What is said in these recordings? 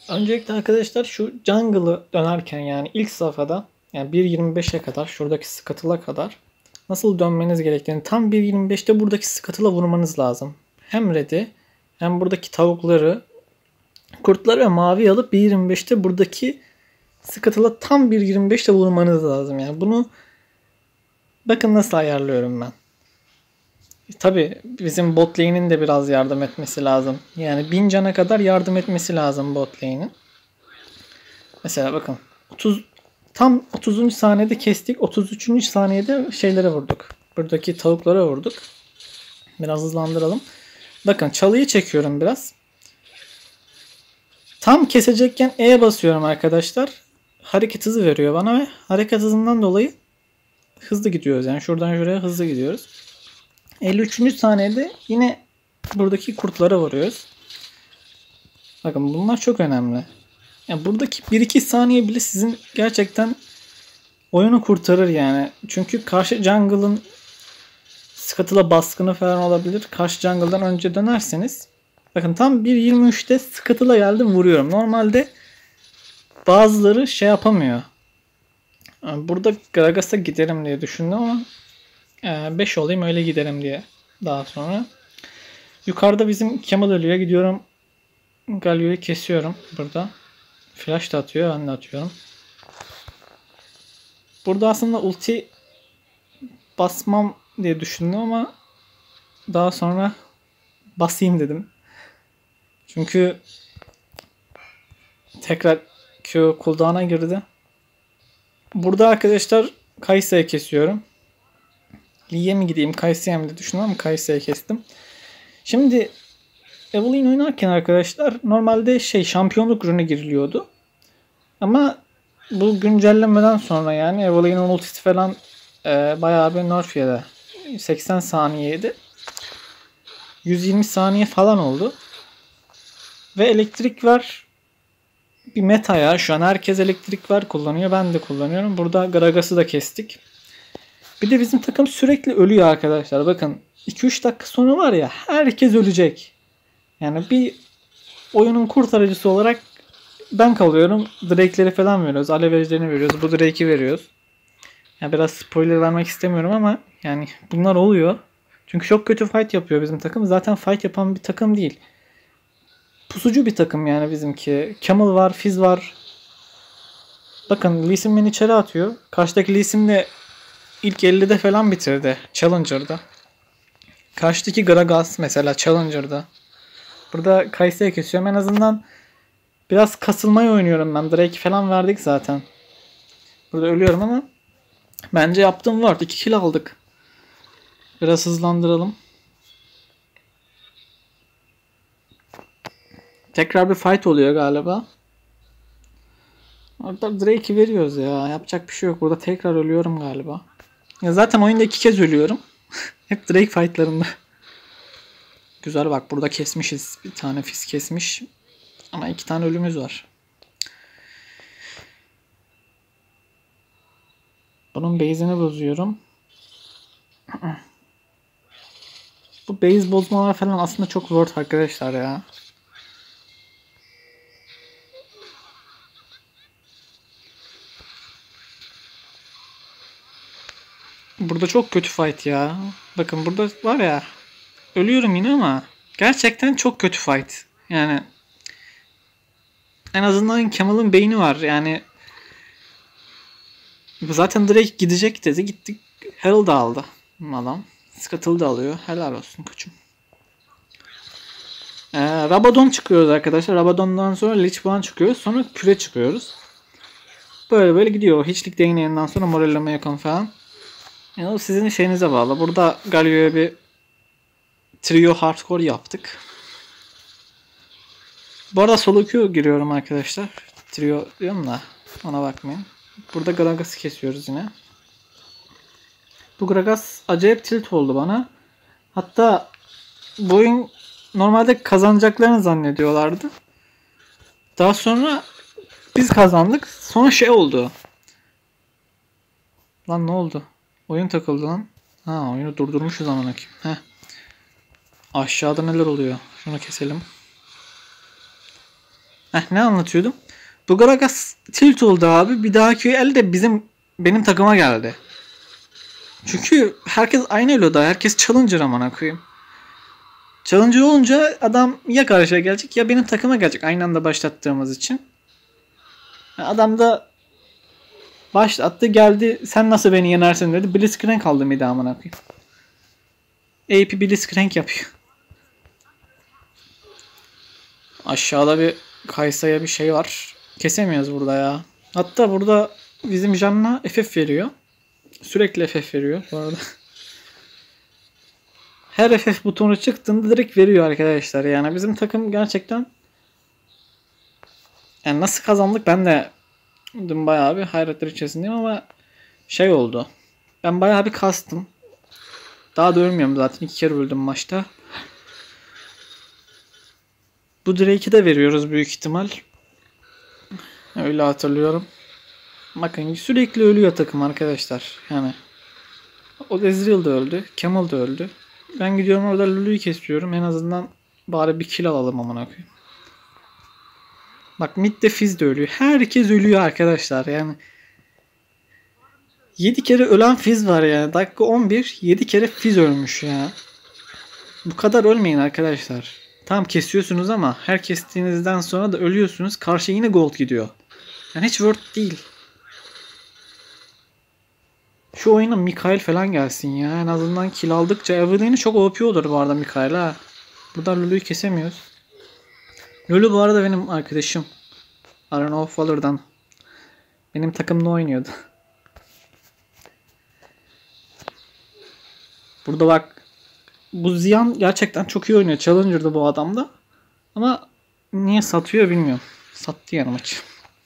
Öncelikle arkadaşlar şu jungle'ı dönerken yani ilk safhada yani 1.25'e kadar şuradaki scuttle'a kadar nasıl dönmeniz gerektiğini tam 1.25'te buradaki scuttle'a vurmanız lazım. Hem red'i hem buradaki tavukları, kurtları ve mavi alıp 1.25'te buradaki scuttle'a tam 1.25'te vurmanız lazım. Yani bunu bakın nasıl ayarlıyorum ben. Tabi bizim bot lane'in de biraz yardım etmesi lazım. Yani 1000 cana kadar yardım etmesi lazım bot lane'in. Mesela bakın 30 tam 30. saniyede kestik. 33. saniyede şeylere vurduk. Buradaki tavuklara vurduk. Biraz hızlandıralım. Bakın çalıyı çekiyorum biraz. Tam kesecekken E'ye basıyorum arkadaşlar. Hareket hızı veriyor bana ve hareket hızından dolayı hızlı gidiyoruz. Yani şuradan şuraya hızlı gidiyoruz. 53. saniyede yine buradaki kurtlara vuruyoruz. Bakın bunlar çok önemli. Yani buradaki 1-2 saniye bile sizin gerçekten oyunu kurtarır yani. Çünkü karşı jungle'ın scuttle'a baskını falan olabilir. Karşı jungle'dan önce dönerseniz. Bakın tam 1.23'te scuttle'a geldim vuruyorum. Normalde bazıları şey yapamıyor. Yani burada Gragas'a giderim diye düşündüm ama 5 olayım öyle giderim diye. Daha sonra. Yukarıda bizim Camel ölüyor. Gidiyorum Galio'yu kesiyorum burada. Flash da atıyor. Ben de atıyorum. Burada aslında ulti basmam diye düşündüm ama daha sonra basayım dedim. Çünkü tekrar Q cooldown'a girdi. Burada arkadaşlar Kai'Sa'yı kesiyorum. Lee'ye mi gideyim Kai'Sa'ya mı diye düşündüm ama Kai'Sa'yı kestim. Şimdi Evelynn oynarken arkadaşlar normalde şampiyonluk rünü giriliyordu. Ama bu güncellemeden sonra yani Evelynn'in ultisi falan bayağı bir nerf yedi. 80 saniyeydi. 120 saniye falan oldu. Ve elektrik var bir meta ya. Şu an herkes elektrik var kullanıyor. Ben de kullanıyorum. Burada Gragas'ı da kestik. Bir de bizim takım sürekli ölüyor arkadaşlar. Bakın 2-3 dakika sonra var ya herkes ölecek. Yani bir oyunun kurtarıcısı olarak ben kalıyorum. Drake'leri falan veriyoruz. Alevejlerini veriyoruz. Bu Drake'i veriyoruz. Yani biraz spoiler vermek istemiyorum ama yani bunlar oluyor. Çünkü çok kötü fight yapıyor bizim takım. Zaten fight yapan bir takım değil. Pusucu bir takım yani bizimki. Camel var, Fizz var. Bakın Lee Sin beni içeri atıyor. Karşıdaki Lee Sin de ilk 50'de falan bitirdi. Challenger'da. Karşıdaki Gragas mesela Challenger'da. Burada Kai'Sa'yı kesiyorum. En azından biraz kasılmayı oynuyorum ben. Drake falan verdik zaten. Burada ölüyorum ama bence yaptığım var. 2 kill aldık. Biraz hızlandıralım. Tekrar bir fight oluyor galiba. Orada Drake'i veriyoruz ya. Yapacak bir şey yok. Burada tekrar ölüyorum galiba. Ya zaten oyunda 2 kez ölüyorum. Hep Drake fightlarında. Güzel bak burada kesmişiz. Bir tane Fizz kesmiş. Ama 2 tane ölümümüz var. Bunun base'ini bozuyorum. Bu base bozmalar falan aslında çok zor arkadaşlar ya. Burada çok kötü fight ya. Bakın burada var ya. Ölüyorum yine ama gerçekten çok kötü fight. Yani en azından Camel'ın beyni var. Yani zaten direkt gidecek dedi. Gittik. Herald aldı adam. Scuttle da alıyor. Helal olsun koçum. Rabadon çıkıyoruz arkadaşlar. Rabadon'dan sonra Lich Bane çıkıyoruz. Sonra küre çıkıyoruz. Böyle böyle gidiyor. Hiçlik değneğinden sonra moralleme yakın falan. Yani o sizin şeyinize bağlı. Burada Galio'ya bir trio hardcore yaptık. Bu arada solo queue giriyorum arkadaşlar. Trio diyorum da ona bakmayın. Burada Gragas'ı kesiyoruz yine. Bu Gragas acayip tilt oldu bana. Hatta bu oyun normalde kazanacaklarını zannediyorlardı. Daha sonra biz kazandık. Sonra şey oldu. Lan ne oldu? Oyun takıldı lan. Ha oyunu durdurmuşuz amına koyayım. Heh. Aşağıda neler oluyor? Şunu keselim. Ne anlatıyordum? Bu Gragas tilt oldu abi. Bir dahaki elde benim takıma geldi. Çünkü herkes aynı eloda. Herkes challenger amına koyayım. Challenger olunca adam ya karşıya gelecek ya benim takıma gelecek. Aynı anda başlattığımız için. Adam da başlattı geldi. Sen nasıl beni yenersin dedi. Blitzcrank aldı mıydı amına koyayım. AP Blitzcrank yapıyor. Aşağıda bir Kaysa'ya bir şey var. Kesemiyoruz burada ya. Hatta burada bizim Janna FF veriyor. Sürekli FF veriyor bu arada. Her FF butonu çıktığında direkt veriyor arkadaşlar. Yani bizim takım gerçekten yani nasıl kazandık ben de dün bayağı bir hayretler içerisindeyim ama şey oldu. Ben bayağı bir kastım. Daha da ölmüyorum zaten. 2 kere öldüm maçta. Bu Drake'i de veriyoruz büyük ihtimal. Öyle hatırlıyorum. Bakın sürekli ölüyor takım arkadaşlar. Yani o Ezreal da öldü. Camel da öldü. Ben gidiyorum orada Lulu'yu kesiyorum. En azından bari bir kill alalım amına koyayım. Bak midde Fizz de ölüyor. Herkes ölüyor arkadaşlar. Yani 7 kere ölen Fizz var yani. Dakika 11 7 kere Fizz ölmüş ya. Bu kadar ölmeyin arkadaşlar. Tamam kesiyorsunuz ama her kestiğinizden sonra da ölüyorsunuz. Karşı yine gold gidiyor. Yani hiç worth değil. Şu oyuna Mikael falan gelsin ya. En azından kill aldıkça Evelyn'i çok OP olur bu arada Mikael ha. Burada Lulu'yu kesemiyoruz. Lulu bu arada benim arkadaşım. Arena of Valor'dan. Benim takımda oynuyordu. Burada bak. Bu Ziyan gerçekten çok iyi oynuyor. Challenger'da bu adamda. Ama niye satıyor bilmiyorum. Sattı yani maçı.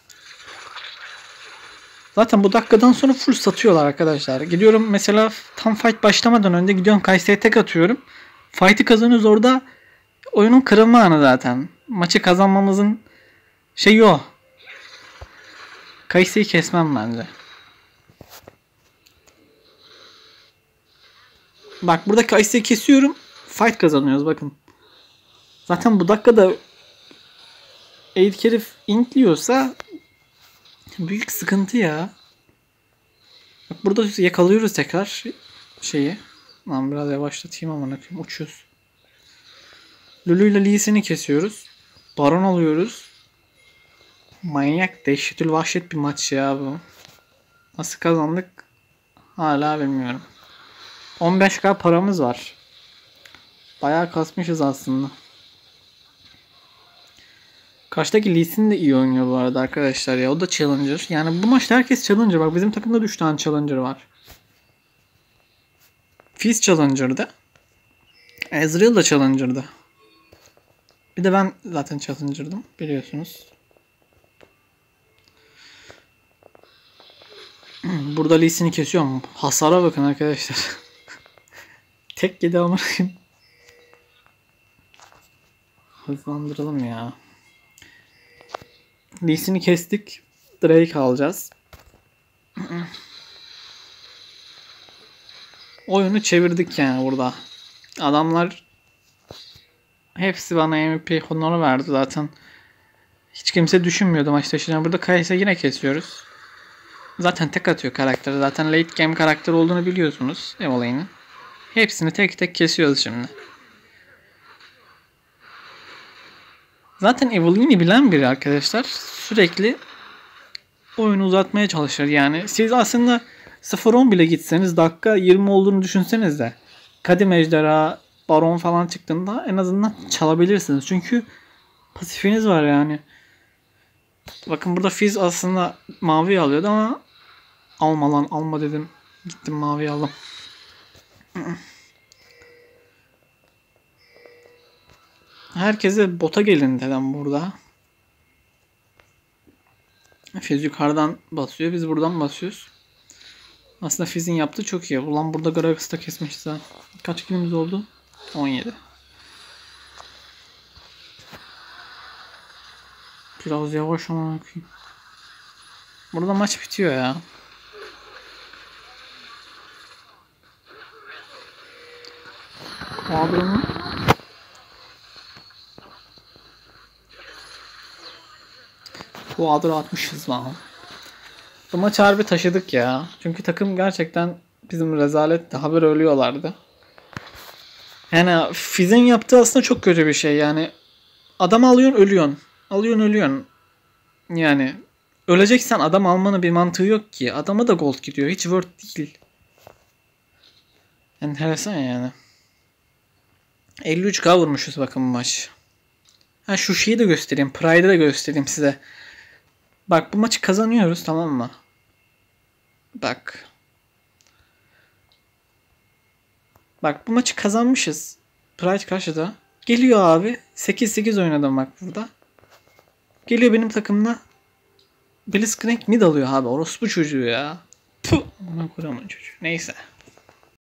Zaten bu dakikadan sonra full satıyorlar arkadaşlar. Gidiyorum mesela tam fight başlamadan önce gidiyorum Kayseri'ye tek atıyorum. Fight'ı kazanıyoruz orada. Oyunun kırılma anı zaten. Maçı kazanmamızın şeyi o. Kayseri'yi kesmem bence. Bak burada Kayseri'yi kesiyorum. Fight kazanıyoruz bakın. Zaten bu dakikada Eid herif intliyorsa büyük sıkıntı ya. Bak burada yakalıyoruz tekrar şeyi. Lan biraz yavaşlatayım ama nakayım. Uçuyoruz. Lulu ile Lee'sini kesiyoruz. Baron alıyoruz. Manyak dehşetül vahşet bir maç ya bu. Nasıl kazandık? Hala bilmiyorum. 15k paramız var. Bayağı kasmışız aslında. Karşıdaki Lee Sin de iyi oynuyor bu arada arkadaşlar ya. O da Challenger. Yani bu maçta herkes Challenger. Bak bizim takımda 3 tane Challenger var. Fizz Challenger'da. Ezreal da Challenger'da. Bir de ben zaten Challenger'dım. Biliyorsunuz. Burada Lee Sin'i kesiyorum. Hasara bakın arkadaşlar. Tek yedi ama. Hızlandıralım ya. Lee Sin'i kestik. Drake alacağız. Oyunu çevirdik yani burada. Adamlar hepsi bana MVP honoru verdi zaten. Hiç kimse düşünmüyordu maç taşıyacağını. Burada Kaysa yine kesiyoruz. Zaten tek atıyor karakteri. Zaten late game karakter olduğunu biliyorsunuz Evelyn'in. Hepsini tek tek kesiyoruz şimdi. Zaten Evelyn'i bilen biri arkadaşlar sürekli oyunu uzatmaya çalışır. Yani siz aslında 0-10 bile gitseniz dakika 20 olduğunu düşünseniz de Kadim Ejderha, Baron falan çıktığında en azından çalabilirsiniz. Çünkü pasifiniz var yani. Bakın burada Fizz aslında mavi alıyordu ama alma lan alma dedim. Gittim mavi aldım. Herkese bota gelin dedim burada. Fizz yukarıdan basıyor. Biz buradan basıyoruz. Aslında Fizz'in yaptığı çok iyi. Ulan burada Gragas'ı da kesmişiz ha. Kaç kilimiz oldu? 17. Biraz yavaş ama bakayım. Burada maç bitiyor ya. Kadronun Quadra atmışız lan. Bu maç harbi taşıdık ya. Çünkü takım gerçekten bizim rezaletti. Haber ölüyorlardı. Yani Fizz'in yaptığı aslında çok kötü bir şey. Yani adam alıyorsun ölüyorsun. Alıyorsun ölüyorsun. Yani öleceksen adam almanın bir mantığı yok ki. Adama da gold gidiyor. Hiç worth değil. Enteresan yani. 53k vurmuşuz bakın bu maç. Ha şu şeyi de göstereyim. Pride'ı da göstereyim size. Bak bu maçı kazanıyoruz, tamam mı? Bak. Bak bu maçı kazanmışız. Pride karşıda. Geliyor abi. 8-8 oynadım bak burada. Geliyor benim takımda. Blitzcrank mid alıyor abi. Orospu çocuğu ya. Puh. Ona kuramın çocuğu. Neyse.